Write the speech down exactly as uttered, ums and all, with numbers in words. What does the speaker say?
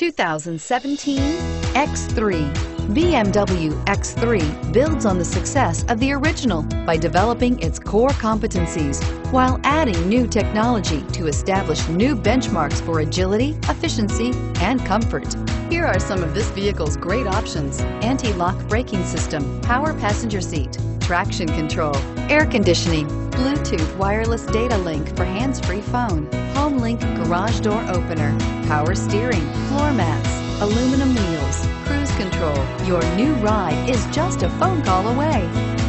two thousand seventeen X three. B M W X three builds on the success of the original by developing its core competencies while adding new technology to establish new benchmarks for agility, efficiency, and comfort. Here are some of this vehicle's great options: anti-lock braking system, power passenger seat, traction control, air conditioning, Bluetooth wireless data link for hands-free phone, home link garage door opener, power steering, floor mats, aluminum wheels, cruise control. Your new ride is just a phone call away.